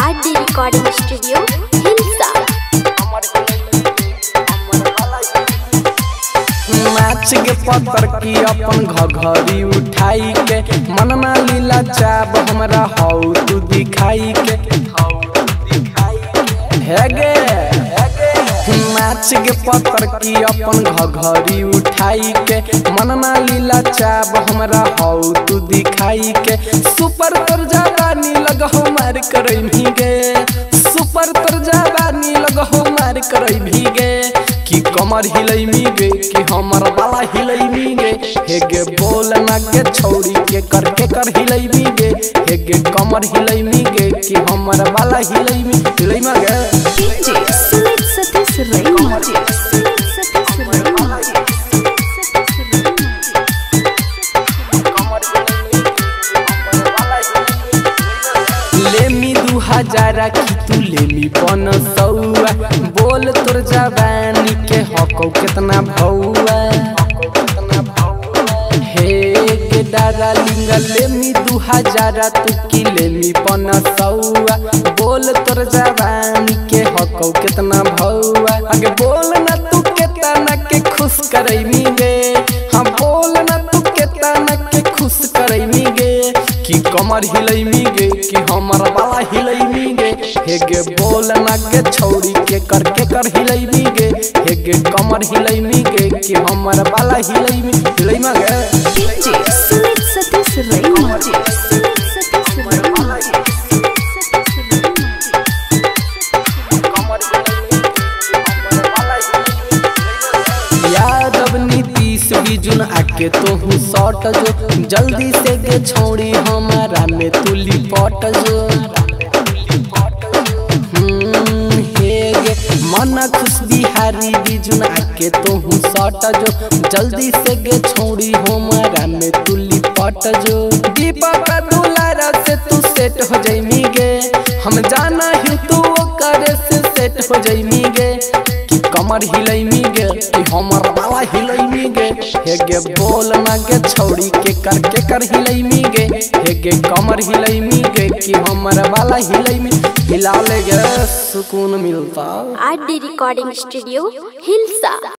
RD recording studio Hilsa. नाच के पत्थर की अपन घघरी उठाई के मनमा लीला चाब हमरा हौ तू दिखाई के हेगे नाच के पत्थर की अपन घघरी उठाई के मनमा लीला चाब हमरा हौ तू दिखाई के सुपर तर जवानी लगहो मार करई भीगे सुपर तर जवानी लगहो मार करई भीगे कि कमर हिलई मीगे कि हमर बाला हिलई मीगे हेगे बोल ना के छौड़ी के करके कर हिलई मीगे हेगे कमर हिलई मीगे कि हमर बाला हिलई मीगे डीजे सुमित सतीश रैना सुमित सतीश रैना लेमी 2000 की तू लेमी 500 बोल तोर जवानी के हको कितना भौआ हे के डार्लिंग लेमी 2000 तू की लेमी 500 बोल तोर जवानी के हको कितना भौआ आगे बोल ना तू केतना के खुश करई मीगे हां बोल ना तू केतना के खुश करई मीगे कि कमर हिलई मीगे कि हमर बाला हिलई मीगे हेगे बोल ना के छौड़ी के करके कर हिलई मीगे हेगे कमर हिलई मीगे कि हमर बाला हिलई मीगे डीजे सुमित सतीश रैना सुमित सतीश रैना यादव नीतीश बिजुन आके तोहू सट जो जल्दी से गे छौड़ी हमारा में तू लिपट जो हेगे मन खुश बिहारी बिजुन आके तोहू सट जो जल्दी से गे छौड़ी हमारा में तू लिपट जो दीपक दुलारा से तू सेट हो जाइमी गे हम जाना ही तू करे से सेट हो जाइमी गे कमर हिलई मीगे कि हमर बाला हिलई मीगे हेगे बोल ना के छौड़ी के करके कर हिलई मीगे हेगे कमर हिलई मीगे कि हमर बाला हिलई मी हिला लेगे सुकून मिलता। RD recording studio Hilsa.